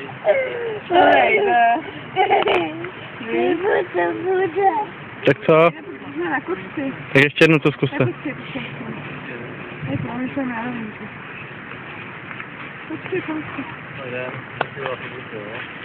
Tak co? Na kočky. Tak ještě jednou to zkuste. Kočky. Kočky.